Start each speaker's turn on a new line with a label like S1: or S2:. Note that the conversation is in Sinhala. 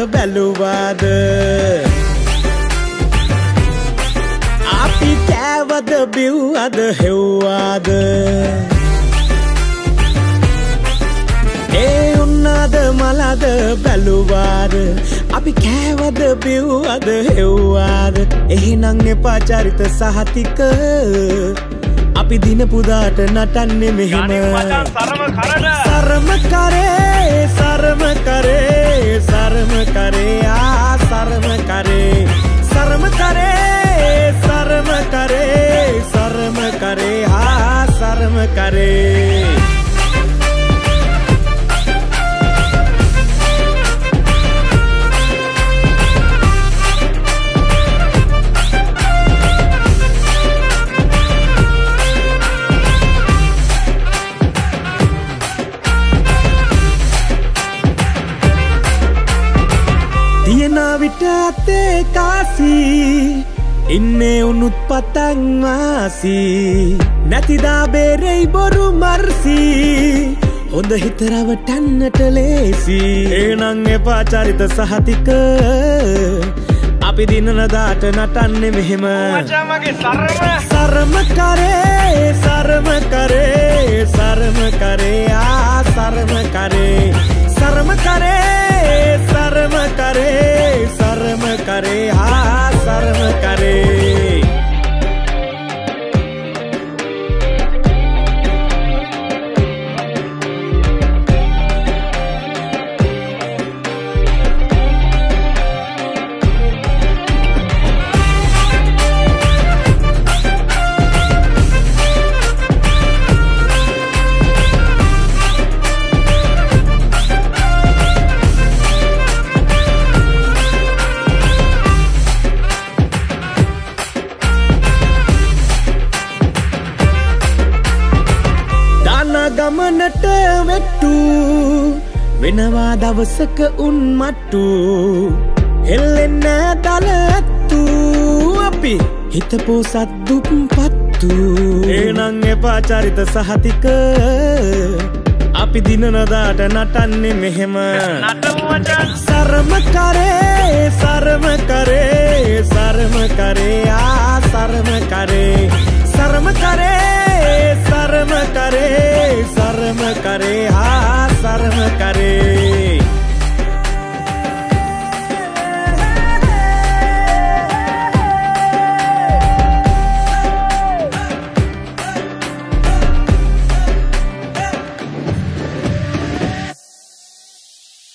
S1: බැලුවාද අපි කෑවද බිව්වද හෙව්වාද ඒ උන්නාද මලද බැලුවාද අපි කෑවද බිව්වද හෙව්වාද එහෙනම් එපා චරිත සහතික අපි දින පුදාට නටන්නේ මෙහෙම සරම කරේ සරම කරේ සරම කරේ ආ සරම කරේ සරම කරේ සරම කරේ සරම කරේ ආ සරම කරේ විට අතේ කාසී ඉන්නේ උනුත් පතන් වාසී නැතිදා බේරෙයි බොරු මර්සී හොඳ හිත රවටන්නට ලේසි එහෙනම් එපා චරිත සහතික අපි දිනන දාට නටන්නේ මෙහෙම මචං මගේ සරම කරේ සරම කරේ සරම කරේ ආ සරම කරේ සරම කරේ සරම කරේ සරම කරේ ආ සරම කරේ ගමනට වෙට්ටු වෙනවා දවසක උන් මට්ටු හෙල්ලෙන්න දල ඇත්තු අපි හිතපෝ සද්දුක් පත්තු එහෙනම් එපා චරිත සහතික අපි දිනන දාට නටන්නේ මෙහෙම සරම කරේ සරම කරේ සරම කරේ ආ සරම කරේ සරම කරේ සරම කරේ සරම කරේ ආ සරම කරේ